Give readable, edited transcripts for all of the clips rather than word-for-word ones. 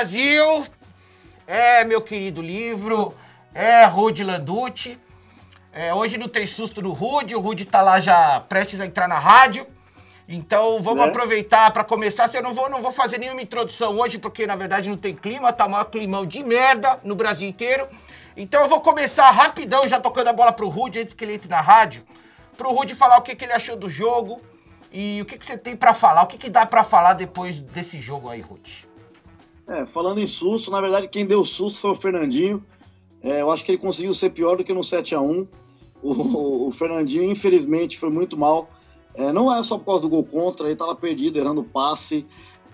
Brasil, meu querido livro, Rudy Landucci. Hoje não tem susto do Rudy, o Rudy tá lá já prestes a entrar na rádio. Então vamos aproveitar para começar. Eu não vou fazer nenhuma introdução hoje, porque na verdade não tem clima, tá maior climão de merda no Brasil inteiro. Então eu vou começar rapidão, já tocando a bola pro Rudy antes que ele entre na rádio. Pro Rudy falar o que ele achou do jogo e o que você tem para falar, o que dá para falar depois desse jogo aí, Rudy. Falando em susto, na verdade quem deu susto foi o Fernandinho. Eu acho que ele conseguiu ser pior do que no 7-1. O Fernandinho, infelizmente, foi muito mal. Não é só por causa do gol contra, ele estava perdido, errando passe.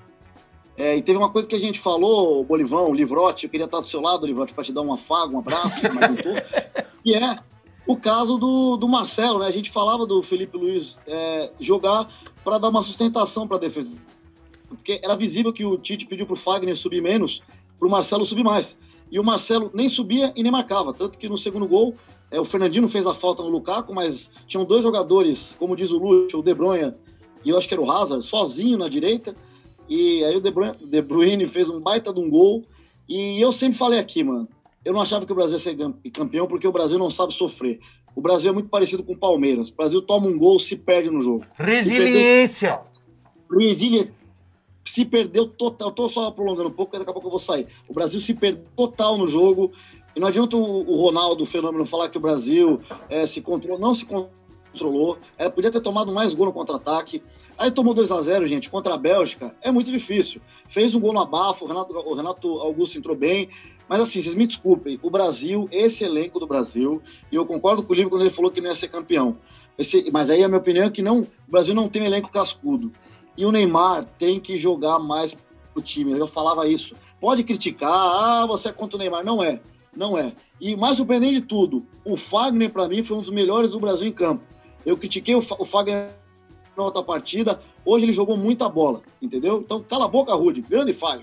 E teve uma coisa que a gente falou, Bolivão, Livrote, eu queria estar do seu lado, Livrote, para te dar um afago, um abraço, mas não tô. E o caso do Marcelo, né? A gente falava do Felipe Luiz jogar para dar uma sustentação para a defesa. Porque era visível que o Tite pediu para o Fagner subir menos, para o Marcelo subir mais. E o Marcelo nem subia e nem marcava. Tanto que no segundo gol, o Fernandinho fez a falta no Lukaku, mas tinham dois jogadores, como diz o Lúcio, o De Bruyne e eu acho que era o Hazard, sozinho na direita. E aí o De Bruyne fez um baita de um gol. E eu sempre falei aqui, mano, eu não achava que o Brasil ia ser campeão porque o Brasil não sabe sofrer. O Brasil é muito parecido com o Palmeiras. O Brasil toma um gol, se perde no jogo. Resiliência! Resiliência. Se perdeu total, eu tô só prolongando um pouco, daqui a pouco eu vou sair. O Brasil se perdeu total no jogo, e não adianta o Ronaldo, o Fenômeno, falar que o Brasil se controlou, não se controlou, podia ter tomado mais gol no contra-ataque, aí tomou 2-0, gente, contra a Bélgica, é muito difícil. Fez um gol no abafo, o Renato Augusto entrou bem, mas assim, vocês me desculpem, o Brasil, esse elenco do Brasil, e eu concordo com o Livro quando ele falou que não ia ser campeão, mas aí a minha opinião é que o Brasil não tem um elenco cascudo. E o Neymar tem que jogar mais pro time. Eu falava isso. Pode criticar, você é contra o Neymar. Não é. E mais surpreendente de tudo, o Fagner, para mim, foi um dos melhores do Brasil em campo. Eu critiquei o Fagner na outra partida, hoje ele jogou muita bola, entendeu? Então, cala a boca, Rudy. Grande Fagner.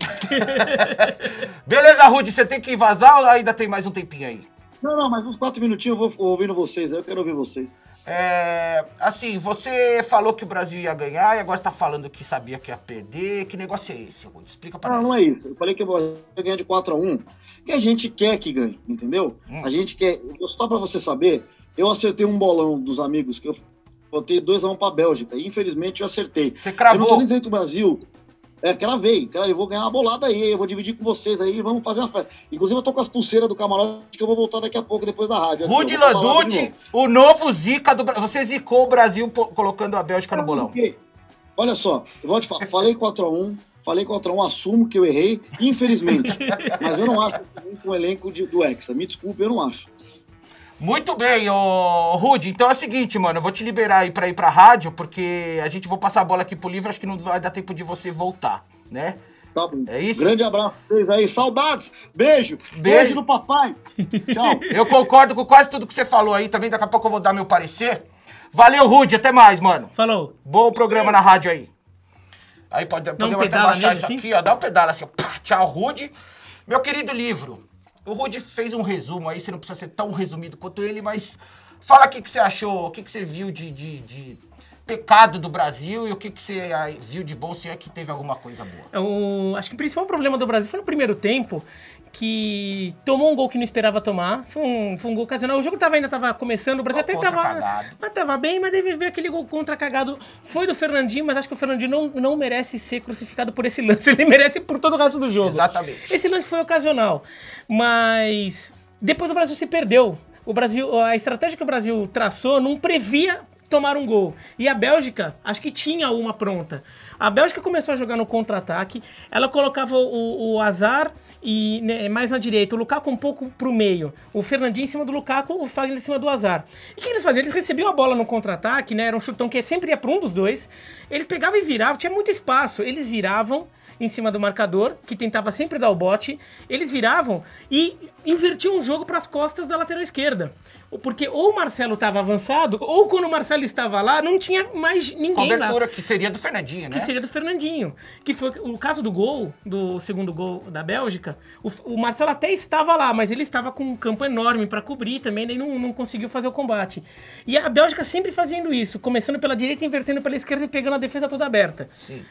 Beleza, Rudy, você tem que vazar ou ainda tem mais um tempinho aí? Não, mas uns 4 minutinhos eu vou ouvindo vocês, eu quero ouvir vocês. Assim, você falou que o Brasil ia ganhar e agora tá falando que sabia que ia perder. Que negócio é esse, Rudy? Explica pra nós. Não é isso. Eu falei que o Brasil ia ganhar de 4-1, que a gente quer que ganhe, entendeu? A gente quer... Só pra você saber, eu acertei um bolão dos amigos, que eu botei 2-1 pra Bélgica, e infelizmente eu acertei. Você cravou? Eu não tô nem dizendo que o Brasil... Cravei, eu vou ganhar uma bolada aí, eu vou dividir com vocês aí, vamos fazer uma festa. Inclusive eu tô com as pulseiras do camarote que eu vou voltar daqui a pouco, depois da rádio. Rudy Landucci, o novo Zica do Brasil. Você zicou o Brasil colocando a Bélgica no bolão. Olha só, eu vou te falar, falei 4-1, assumo que eu errei, infelizmente. Mas eu não acho que um elenco do Hexa, me desculpe, eu não acho. Muito bem, Rudy, então é o seguinte, mano, eu vou te liberar aí pra ir pra rádio, porque a gente vai passar a bola aqui pro livro, acho que não vai dar tempo de você voltar, né? Tá bom. É isso? Grande abraço pra vocês aí, saudades, beijo do papai, tchau. Eu concordo com quase tudo que você falou aí, também daqui a pouco eu vou dar meu parecer. Valeu, Rudy, até mais, mano. Falou. Bom programa na rádio aí. Aí podemos até baixar isso assim? aqui, ó, dá um pedala assim, ó, pá, tchau, Rudy. Meu querido livro. O Rudy fez um resumo aí, você não precisa ser tão resumido quanto ele, mas fala o que você achou, o que você viu de pecado do Brasil e o que você viu de bom, se é que teve alguma coisa boa. Acho que o principal problema do Brasil foi no primeiro tempo, que tomou um gol que não esperava tomar, foi um gol ocasional. O jogo ainda tava começando, o Brasil até tava bem, mas deve ver aquele gol contra cagado. Foi do Fernandinho, mas acho que o Fernandinho não merece ser crucificado por esse lance, ele merece por todo o resto do jogo. Exatamente. Esse lance foi ocasional, mas depois o Brasil se perdeu. A estratégia que o Brasil traçou não previa tomar um gol. E a Bélgica, acho que tinha uma pronta. A Bélgica começou a jogar no contra-ataque, ela colocava o Hazard e mais na direita, o Lukaku um pouco pro meio, o Fernandinho em cima do Lukaku, o Fagner em cima do Hazard. E o que eles faziam? Eles recebiam a bola no contra-ataque, né? Era um chutão que sempre ia para um dos dois. Eles pegavam e viravam, tinha muito espaço. Eles viravam em cima do marcador, que tentava sempre dar o bote. Eles viravam e invertiam o jogo para as costas da lateral esquerda. Porque ou o Marcelo estava avançado, ou quando o Marcelo estava lá, não tinha mais ninguém cobertura lá. Que seria do Fernandinho, né? Que seria do Fernandinho. Que foi o caso do gol, do segundo gol da Bélgica. O Marcelo até estava lá, mas ele estava com um campo enorme para cobrir também, daí não conseguiu fazer o combate. E a Bélgica sempre fazendo isso, começando pela direita, invertendo pela esquerda e pegando a defesa toda aberta. Sim.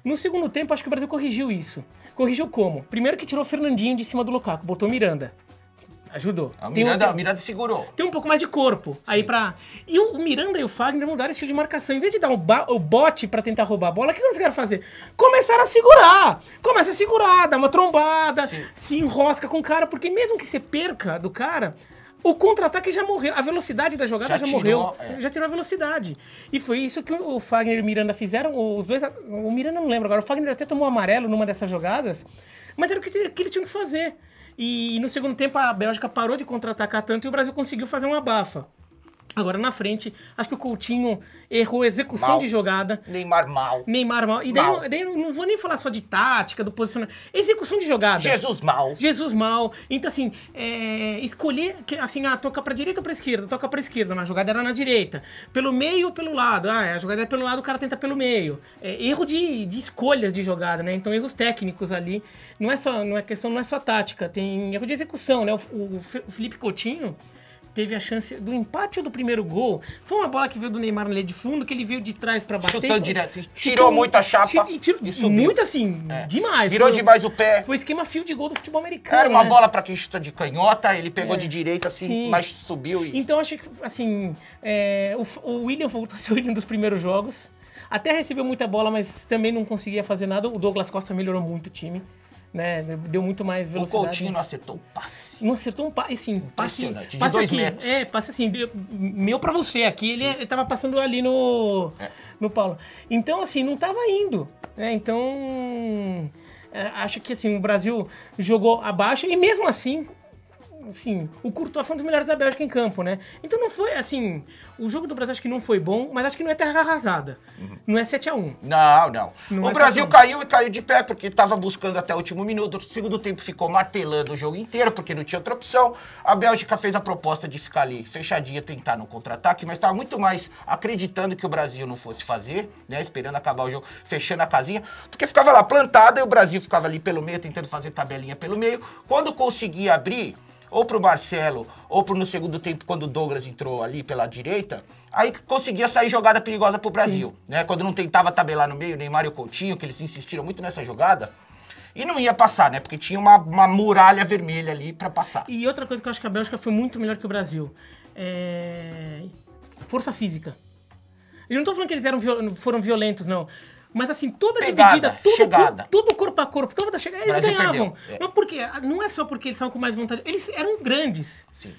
No segundo tempo, acho que o Brasil corrigiu isso. Corrigiu como? Primeiro que tirou o Fernandinho de cima do Lukaku, botou o Miranda. Ajudou. A Miranda segurou. Tem um pouco mais de corpo aí pra... E o Miranda e o Fagner mudaram o estilo de marcação. Em vez de dar o bote pra tentar roubar a bola, o que eles querem fazer? Começaram a segurar. Começa a segurar, dá uma trombada, se enrosca com o cara, porque mesmo que você perca do cara, o contra-ataque já morreu. A velocidade da jogada já morreu. Já tirou a velocidade. E foi isso que o Fagner e o Miranda fizeram. Os dois... O Miranda não lembro agora. O Fagner até tomou amarelo numa dessas jogadas, mas era o que eles tinham que fazer. E no segundo tempo a Bélgica parou de contra-atacar tanto e o Brasil conseguiu fazer uma abafa. Agora na frente, acho que o Coutinho errou a execução de jogada. Neymar mal. E daí não vou nem falar só de tática, do posicionamento. Execução de jogada. Jesus mal. Então assim, escolher, assim, toca pra direita ou pra esquerda? Toca pra esquerda, mas a jogada era na direita. Pelo meio ou pelo lado? A jogada é pelo lado, o cara tenta pelo meio. Erro de escolhas de jogada, né? Então erros técnicos ali. Não é só tática, tem erro de execução, né? O Felipe Coutinho teve a chance do empate ou do primeiro gol. Foi uma bola que veio do Neymar na linha de fundo, que ele veio de trás pra bater. Chutando direto. Tirou muita chapa e subiu. Muito assim, demais. Virou demais o pé. Foi esquema fio de gol do futebol americano. Era uma bola pra quem chuta de canhota, ele pegou de direita assim, mas subiu. Então acho que, assim, o William voltou a ser o William dos primeiros jogos. Até recebeu muita bola, mas também não conseguia fazer nada. O Douglas Costa melhorou muito o time. Né? Deu muito mais velocidade. O Coutinho não acertou um passe. Não acertou um passe, sim. Impressionante, passe de 2 aqui, metros. Passe assim, meu pra você. Aqui ele tava passando ali no Paulo. Então, assim, não tava indo. Né? Então, acho que assim, o Brasil jogou abaixo e mesmo assim, o Courtois foi um dos melhores da Bélgica em campo, né? Então não foi, assim... O jogo do Brasil acho que não foi bom, mas acho que não é terra arrasada. Não é 7-1. Não. O Brasil caiu de pé, porque estava buscando até o último minuto. O segundo tempo ficou martelando o jogo inteiro, porque não tinha outra opção. A Bélgica fez a proposta de ficar ali fechadinha, tentar no contra-ataque, mas estava muito mais acreditando que o Brasil não fosse fazer, né? Esperando acabar o jogo, fechando a casinha, porque ficava lá plantada e o Brasil ficava ali pelo meio, tentando fazer tabelinha pelo meio. Quando conseguia abrir, ou pro Marcelo, ou no segundo tempo, quando o Douglas entrou ali pela direita, aí conseguia sair jogada perigosa pro Brasil, né? Quando não tentava tabelar no meio, o Neymar e o Coutinho, que eles insistiram muito nessa jogada, e não ia passar, né? Porque tinha uma muralha vermelha ali pra passar. E outra coisa que eu acho que a Bélgica foi muito melhor que o Brasil, força física. Eu não tô falando que eles foram violentos, não. Mas assim, toda dividida, tudo corpo a corpo, toda chegada, eles ganhavam. Não, não é só porque eles estavam com mais vontade, eles eram grandes. Sim.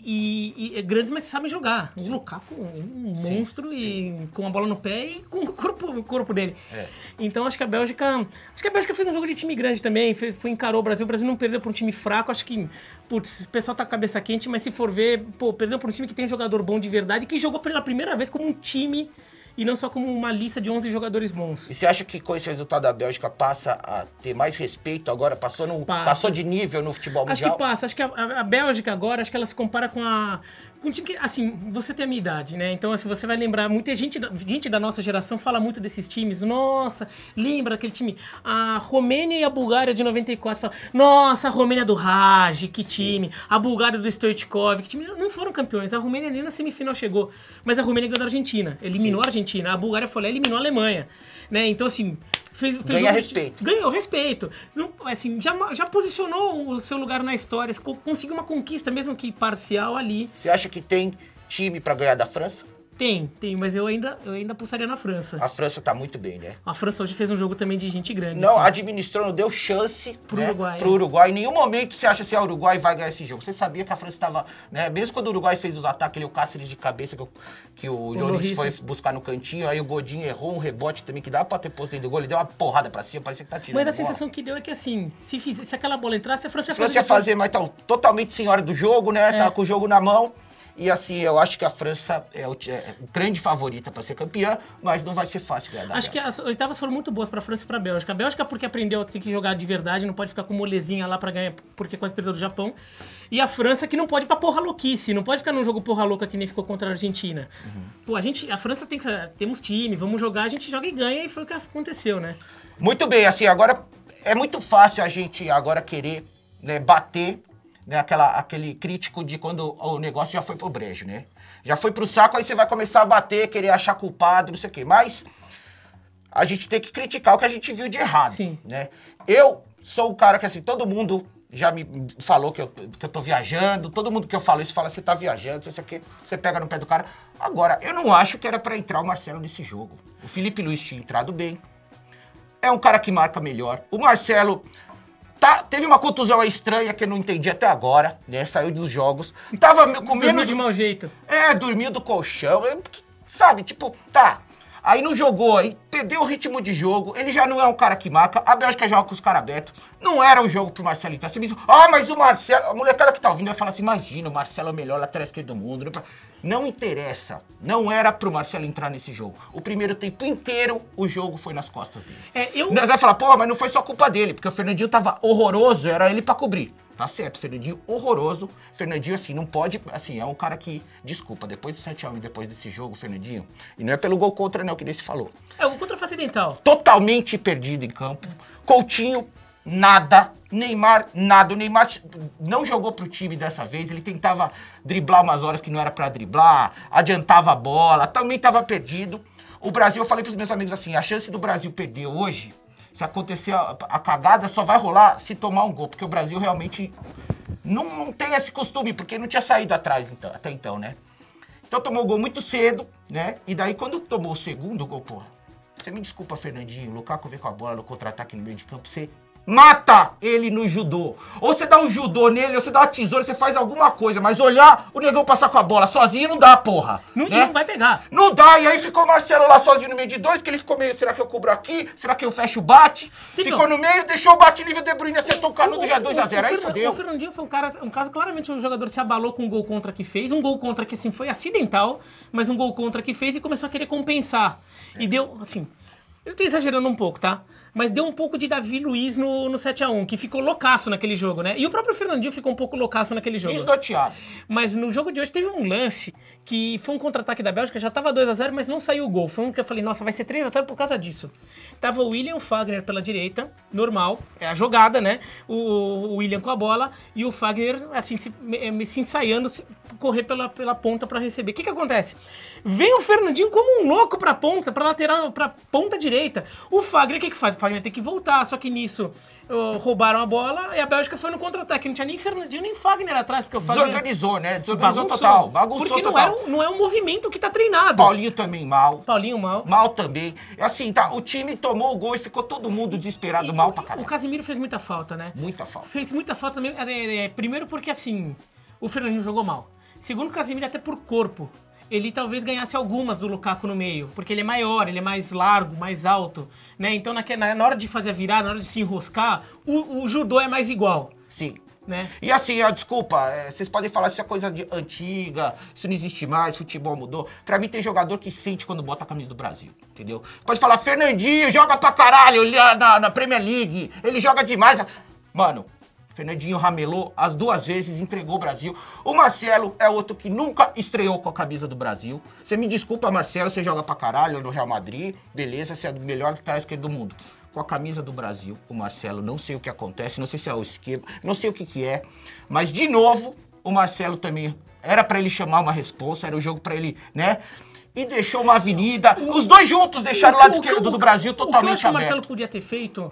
E grandes, mas sabem jogar. O Lukaku, um monstro, e com a bola no pé e com o corpo dele. Então acho que a Bélgica fez um jogo de time grande também, encarou o Brasil não perdeu para um time fraco. Acho que, putz, o pessoal tá com a cabeça quente, mas se for ver, perdeu para um time que tem jogador bom de verdade, que jogou pela primeira vez como um time e não só como uma lista de 11 jogadores bons. E você acha que com esse resultado a Bélgica passa a ter mais respeito agora? Passou de nível no futebol mundial? Acho que passa. Acho que a Bélgica agora, acho que ela se compara com um time que, assim, você tem a minha idade, né? Então, assim, você vai lembrar, muita gente da nossa geração fala muito desses times. Nossa, lembra aquele time? A Romênia e a Bulgária de 94. Fala, nossa, a Romênia do Raj, que time. A Bulgária do Stoichkov, que time. Não foram campeões. A Romênia nem na semifinal chegou. Mas a Romênia ganhou da Argentina. Eliminou a Argentina. A Bulgária foi lá e eliminou a Alemanha. Né? Então, assim... Ganhou respeito. Não, assim, já posicionou o seu lugar na história, conseguiu uma conquista, mesmo que parcial ali. Você acha que tem time pra ganhar da França? Tem, mas eu ainda apostaria na França. A França tá muito bem, né? A França hoje fez um jogo também de gente grande. Não, assim. administrou, não deu chance pro Uruguai. Em nenhum momento você acha que o Uruguai vai ganhar esse jogo. Você sabia que a França estava, né? Mesmo quando o Uruguai fez os ataques, ali, o Cáceres de cabeça que o Lloris foi buscar no cantinho, aí o Godinho errou um rebote também que dava pra ter posto dentro do gol, ele deu uma porrada pra cima, parecia que tá tirando. Mas a sensação que deu é que assim, se aquela bola entrasse, a França ia fazer, mas tá totalmente senhora do jogo, né? Tá com o jogo na mão. E assim, eu acho que a França é grande favorita para ser campeã, mas não vai ser fácil ganhar da Bélgica. Que as oitavas foram muito boas para a França e para a Bélgica. A Bélgica porque aprendeu que tem que jogar de verdade, não pode ficar com molezinha lá para ganhar, porque quase perdeu do Japão. E a França que não pode ir pra porra louquice, não pode ficar num jogo porra louca que nem ficou contra a Argentina. Pô, a França temos time, vamos jogar, a gente joga e ganha, e foi o que aconteceu, né? Muito bem, assim, agora é muito fácil a gente agora querer, né, bater, né, aquele crítico de quando o negócio já foi pro brejo, né? Já foi pro saco, aí você vai começar a bater, querer achar culpado, não sei o quê. Mas a gente tem que criticar o que a gente viu de errado, Sim. né? Eu sou o cara que, assim, todo mundo já me falou que eu tô viajando, todo mundo que eu falo isso fala, você tá viajando, isso aqui, você pega no pé do cara. Agora, eu não acho que era pra entrar o Marcelo nesse jogo. O Felipe Luiz tinha entrado bem, é um cara que marca melhor. O Marcelo teve uma contusão aí estranha que eu não entendi até agora, né? Saiu dos jogos. Tava com menos... Dormiu de mau jeito. Dormiu do colchão, sabe? Tipo, tá. Aí não jogou, aí perdeu o ritmo de jogo, ele já não é um cara que marca, a Bélgica joga com os caras abertos, não era o jogo pro Marcelo entrar. Você me diz, mas o Marcelo, a molecada que tá ouvindo vai falar assim, imagina, o Marcelo é o melhor lateral esquerdo do mundo. Não interessa, não era pro Marcelo entrar nesse jogo. O primeiro tempo inteiro, o jogo foi nas costas dele. Nós vai falar, mas não foi só culpa dele, porque o Fernandinho tava horroroso, era ele pra cobrir. Tá certo, Fernandinho horroroso. Fernandinho, assim, não pode... Assim, é um cara que... Desculpa, depois do 7-1 e depois desse jogo, Fernandinho... E não é pelo gol contra, não, que nem se falou. O gol contra foi acidental. Totalmente perdido em campo. Coutinho, nada. Neymar, nada. O Neymar não jogou pro time dessa vez. Ele tentava driblar umas horas que não era pra driblar. Adiantava a bola. Também tava perdido. O Brasil, eu falei pros meus amigos assim, a chance do Brasil perder hoje... Se acontecer a cagada, só vai rolar se tomar um gol. Porque o Brasil realmente não tem esse costume, porque não tinha saído atrás até então, né? Então tomou o gol muito cedo, né? E daí quando tomou o segundo gol, porra, você me desculpa, Fernandinho, o Lukaku vem com a bola no contra-ataque no meio de campo, você mata ele no judô. Ou você dá um judô nele, ou você dá uma tesoura, você faz alguma coisa. Mas olhar o negão passar com a bola sozinho não dá, porra. Não, né? Não vai pegar. Não dá, e aí ficou o Marcelo lá sozinho no meio de dois, que ele ficou meio, será que eu cubro aqui? Será que eu fecho o bate? Ficou no meio, deixou o bate livre, o De Bruyne acertou o canudo, já 2-0, aí fodeu. O Fernandinho foi um caso, claramente o jogador se abalou com um gol contra que fez, um gol contra que, assim, foi acidental, mas um gol contra que fez e começou a querer compensar. E deu, assim, eu tô exagerando um pouco, tá? Mas deu um pouco de Davi Luiz no 7-1, que ficou loucaço naquele jogo, né? E o próprio Fernandinho ficou um pouco loucaço naquele jogo. Desnorteado. Mas no jogo de hoje teve um lance que foi um contra-ataque da Bélgica, já tava 2-0, mas não saiu o gol. Foi um que eu falei, nossa, vai ser 3-0 por causa disso. Tava o William Fagner pela direita, normal, é a jogada, né? O William com a bola e o Fagner, assim, se ensaiando, correr pela ponta pra receber. O que acontece? Vem o Fernandinho como um louco pra ponta, pra lateral, pra ponta direita. O Fagner, o que faz? O Fagner tem que voltar, só que nisso roubaram a bola e a Bélgica foi no contra-ataque. Não tinha nem Fernandinho nem Fagner atrás, porque o Fagner... Desorganizou, né? Desorganizou total. Bagunçou porque total. Não é um movimento que tá treinado. Paulinho também mal. Paulinho mal. Mal também. Assim, tá, o time tomou o gol e ficou todo mundo desesperado, mal pra caralho. O Casemiro fez muita falta, né? Muita falta. Fez muita falta também. Primeiro porque, assim, o Fernandinho jogou mal. Segundo, o Casemiro até por corpo. Ele talvez ganhasse algumas do Lukaku no meio, porque ele é maior, ele é mais largo, mais alto, né? Então, na hora de fazer a virada, na hora de se enroscar, o judô é mais igual. Sim. Né? E assim, desculpa, vocês podem falar se é coisa antiga, se não existe mais, futebol mudou. Pra mim tem jogador que sente quando bota a camisa do Brasil, entendeu? Pode falar, Fernandinho joga pra caralho na Premier League, ele joga demais. Mano, Fernandinho ramelou as duas vezes, entregou o Brasil. O Marcelo é outro que nunca estreou com a camisa do Brasil. Você me desculpa, Marcelo, você joga pra caralho no Real Madrid, beleza, você é o melhor lateral esquerdo do mundo. Com a camisa do Brasil, o Marcelo, não sei o que acontece, não sei se é o esquema, não sei o que é, mas de novo, o Marcelo também, era pra ele chamar uma responsa, era o jogo pra ele, né? E deixou uma avenida, os dois juntos deixaram o lado esquerdo do Brasil totalmente aberto. O que o Marcelo podia ter feito,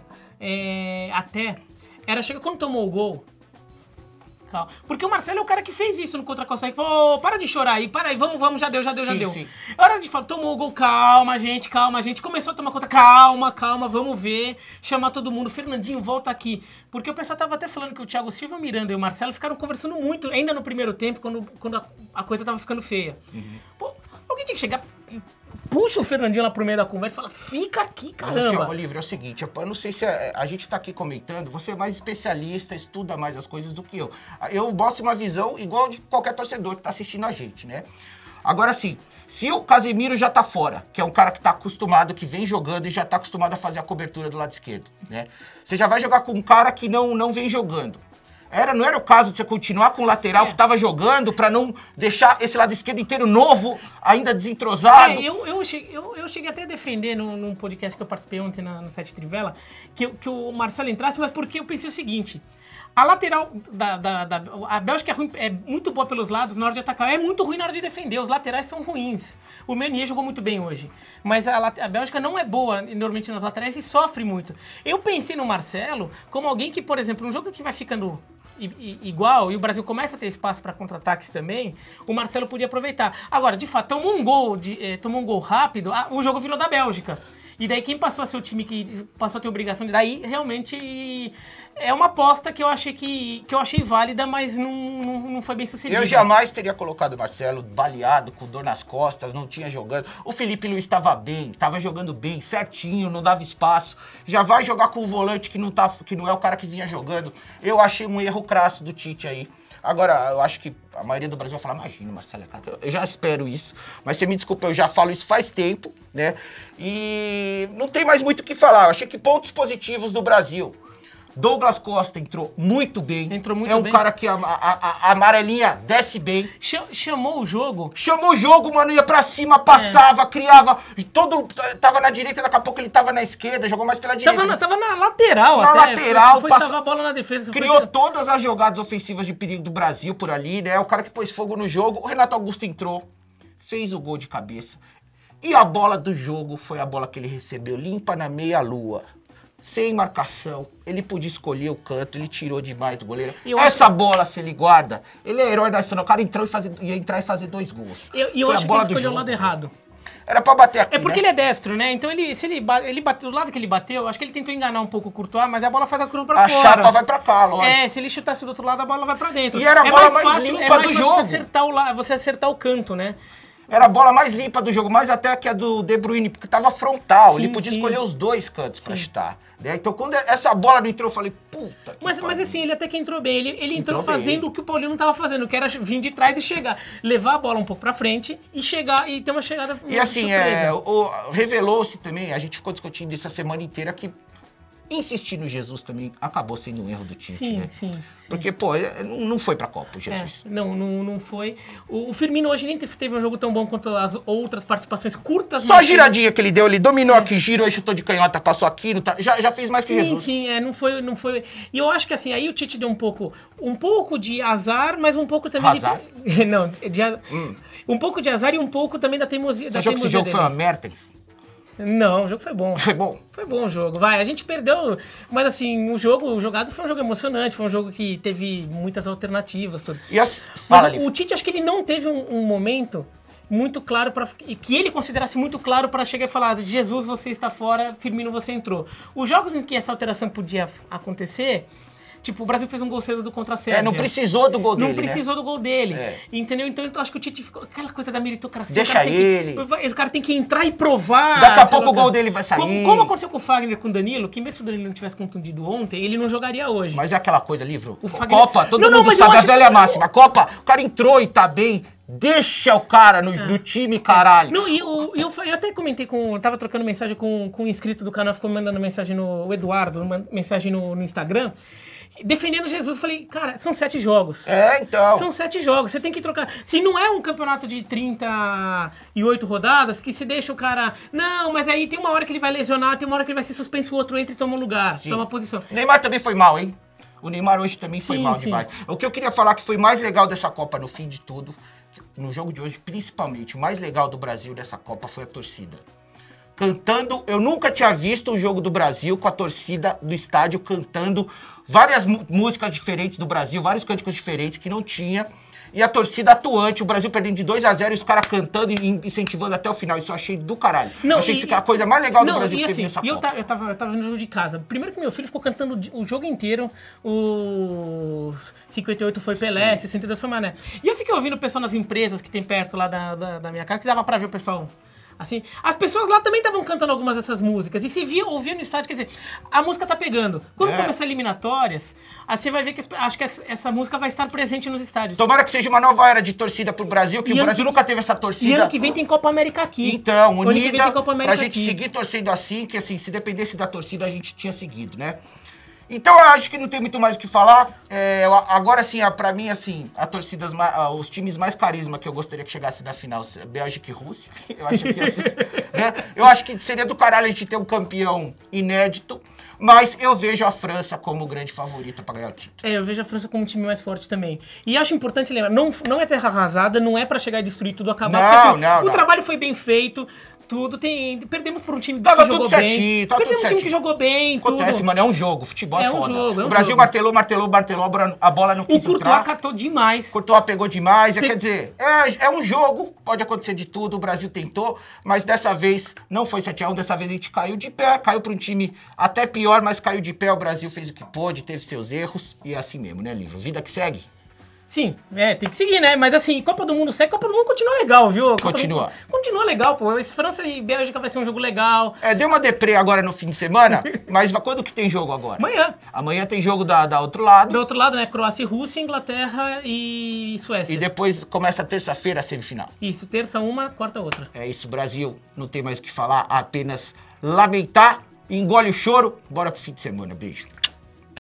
era chegar quando tomou o gol. Calma. Porque o Marcelo é o cara que fez isso no contra-consegue. Falou, para de chorar aí, para aí, vamos, já deu. Sim. A hora de falar, tomou o gol, calma, gente. Começou a tomar conta, calma, vamos ver. Chamar todo mundo, Fernandinho, volta aqui. Porque o pessoal tava até falando que o Thiago Silva, o Miranda e o Marcelo ficaram conversando muito, ainda no primeiro tempo, quando a coisa tava ficando feia. Uhum. Pô, alguém tinha que chegar... Puxa o Fernandinho lá pro meio da conversa e fala, fica aqui, caramba. Mas assim, Olívio, é o seguinte, eu não sei se a gente tá aqui comentando, você é mais especialista, estuda mais as coisas do que eu. Eu mostro uma visão igual de qualquer torcedor que tá assistindo a gente, né? Agora sim, se o Casemiro já tá fora, que é um cara que tá acostumado, que vem jogando e já tá acostumado a fazer a cobertura do lado esquerdo, né? Você já vai jogar com um cara que não vem jogando. Não era o caso de você continuar com o lateral que tava jogando pra não deixar esse lado esquerdo inteiro novo, ainda desentrosado? Eu cheguei até a defender num podcast que eu participei ontem no site Trivela, que o Marcelo entrasse, mas porque eu pensei o seguinte: a lateral a Bélgica é muito boa pelos lados na hora de atacar, é muito ruim na hora de defender, os laterais são ruins. O Meunier jogou muito bem hoje, mas a Bélgica não é boa normalmente nas laterais e sofre muito. Eu pensei no Marcelo como alguém que, por exemplo, um jogo que vai ficando igual, e o Brasil começa a ter espaço para contra-ataques também, o Marcelo podia aproveitar. Agora, de fato, tomou um gol rápido, o jogo virou da Bélgica. E daí quem passou a ser o time que passou a ter obrigação de... Daí, realmente, é uma aposta que eu achei válida, mas não foi bem sucedida. Eu jamais teria colocado o Marcelo baleado, com dor nas costas, não tinha jogando. O Felipe Luiz estava bem, estava jogando bem, certinho, não dava espaço. Já vai jogar com o volante que não é o cara que vinha jogando. Eu achei um erro crasso do Tite aí. Agora, eu acho que a maioria do Brasil vai falar, imagina, Marcelo, eu já espero isso. Mas você me desculpa, eu já falo isso faz tempo, né? E não tem mais muito o que falar. Eu achei que pontos positivos do Brasil. Douglas Costa entrou muito bem. Entrou muito bem. É um cara que a amarelinha desce bem. Chamou o jogo. Chamou o jogo, mano, ia pra cima, passava, criava. Tava na direita, daqui a pouco ele tava na esquerda, jogou mais pela direita. Tava na lateral até. Na lateral. Foi salvar a bola na defesa. Criou todas as jogadas ofensivas de perigo do Brasil por ali, né? O cara que pôs fogo no jogo. O Renato Augusto entrou, fez o gol de cabeça. E a bola do jogo foi a bola que ele recebeu, limpa na meia-lua. Sem marcação, ele podia escolher o canto, ele tirou demais do goleiro. Essa bola, se ele guarda, ele é herói nacional. O cara ia entrar e fazer 2 gols. Eu acho que ele escolheu o lado errado. Era pra bater aqui, porque ele é destro, né? Então ele bateu do lado que ele bateu, acho que ele tentou enganar um pouco o Courtois, mas a bola faz a curva pra fora. A chapa vai pra cá, lógico. Se ele chutasse do outro lado, a bola vai pra dentro. E era a bola mais limpa do jogo. Você acertar o canto, né? Era a bola mais limpa do jogo, mais até que a do De Bruyne, porque tava frontal. Ele podia escolher os 2 cantos pra chutar. Né? Então, quando essa bola não entrou, eu falei, puta que mas assim, ele até que entrou bem. Ele entrou fazendo o que o Paulinho não tava fazendo, que era vir de trás e chegar. Levar a bola um pouco pra frente e chegar e ter uma chegada. E assim, revelou-se também, a gente ficou discutindo isso a semana inteira, que insistir no Jesus também acabou sendo um erro do Tite, né? Sim. Porque, pô, não foi pra Copa o Jesus. Não foi. O Firmino hoje nem teve um jogo tão bom quanto as outras participações curtas. Só a giradinha que ele deu, ele dominou aqui, girou e chutou de canhota, passou aqui, já fez mais que Jesus. Não foi. E eu acho que assim, aí o Tite deu um pouco de azar, mas um pouco também... Azar? Um pouco de azar e um pouco também da teimosia. Você achou que esse jogo foi uma Mertens? Não, o jogo foi bom. Foi bom? Foi bom o jogo. A gente perdeu, mas assim, o jogado foi um jogo emocionante, foi um jogo que teve muitas alternativas. Tudo. Mas o Tite, acho que ele não teve um momento muito claro, que ele considerasse muito claro para chegar e falar, Jesus, você está fora, Firmino, você entrou. Os jogos em que essa alteração podia acontecer... Tipo, o Brasil fez um gol cedo contra a Sérvia. Não precisou do gol dele, Não precisou do gol dele. Entendeu? Então eu acho que o Tite ficou... Aquela coisa da meritocracia. Deixa ele. O cara tem que entrar e provar. Daqui a pouco o gol dele vai sair. Como aconteceu com o Fagner com o Danilo, que mesmo se o Danilo não tivesse contundido ontem, ele não jogaria hoje. Mas é aquela coisa, livro. Fagner... Copa, todo mundo sabe a velha máxima. Copa, o cara entrou e tá bem... Deixa o cara no time, caralho. Eu até comentei tava trocando mensagem com um inscrito do canal, ficou me mandando mensagem o Eduardo, uma mensagem no Instagram, defendendo Jesus. Eu falei, cara, são 7 jogos. Então. São 7 jogos, você tem que trocar. Se não é um campeonato de 38 rodadas, que se deixa o cara... Não, mas aí tem uma hora que ele vai lesionar, tem uma hora que ele vai ser suspenso, o outro entra e toma um lugar, toma posição. O Neymar também foi mal, hein? O Neymar hoje também foi mal demais. O que eu queria falar que foi mais legal dessa Copa, no fim de tudo, no jogo de hoje, principalmente, o mais legal do Brasil dessa Copa foi a torcida. Cantando, eu nunca tinha visto um jogo do Brasil com a torcida do estádio cantando várias músicas diferentes do Brasil, vários cânticos diferentes que não tinha. E a torcida atuante, o Brasil perdendo de 2-0 e os caras cantando e incentivando até o final. Isso eu achei do caralho. Eu achei isso a coisa mais legal do Brasil que teve nessa Copa. Eu tava no jogo de casa. Primeiro que meu filho ficou cantando o jogo inteiro. Os 58 foi Pelé, 62 foi Mané. E eu fiquei ouvindo o pessoal nas empresas que tem perto lá da minha casa, que dava pra ver o pessoal... Assim, as pessoas lá também estavam cantando algumas dessas músicas. E se ouvia no estádio, quer dizer, a música tá pegando. Quando começar eliminatórias, você vai ver que acho que essa música vai estar presente nos estádios. Tomara que seja uma nova era de torcida pro Brasil, que o Brasil nunca teve essa torcida. E ano que vem tem Copa América aqui. Então, unida, pra gente seguir torcendo assim, que assim, se dependesse da torcida, a gente tinha seguido, né? Então eu acho que não tem muito mais o que falar. Agora sim, pra mim, assim, os times mais carisma que eu gostaria que chegasse na final, Bélgica e Rússia. Eu acho que ia ser, né? Eu acho que seria do caralho a gente ter um campeão inédito. Mas eu vejo a França como grande favorita para ganhar o título. Eu vejo a França como um time mais forte também. E acho importante lembrar, não é terra arrasada, não é pra chegar e destruir tudo, acabar. Não, o trabalho foi bem feito. Perdemos por um time que jogou bem. Perdemos um time que jogou bem. Acontece, mano, é um jogo. Futebol é foda. Jogo, o Brasil martelou, a bola não quis entrar. O Courtois catou demais. Courtois pegou demais. Quer dizer, é um jogo, pode acontecer de tudo. O Brasil tentou, mas dessa vez não foi 7-1. Dessa vez a gente caiu de pé. Caiu pra um time até pior, mas caiu de pé. O Brasil fez o que pôde, teve seus erros. E é assim mesmo, né, Livro? Vida que segue. Sim, tem que seguir, né? Mas assim, Copa do Mundo segue, Copa do Mundo continua legal, viu? Continua. Continua legal, pô. Esse França e Bélgica vai ser um jogo legal. Deu uma deprê agora no fim de semana, mas quando que tem jogo agora? Amanhã. Amanhã tem jogo da outro lado. Do outro lado, né? Croácia e Rússia, Inglaterra e Suécia. E depois começa terça-feira a semifinal. Isso, terça uma, quarta outra. É isso, Brasil. Não tem mais o que falar, apenas lamentar, engole o choro. Bora pro fim de semana. Beijo.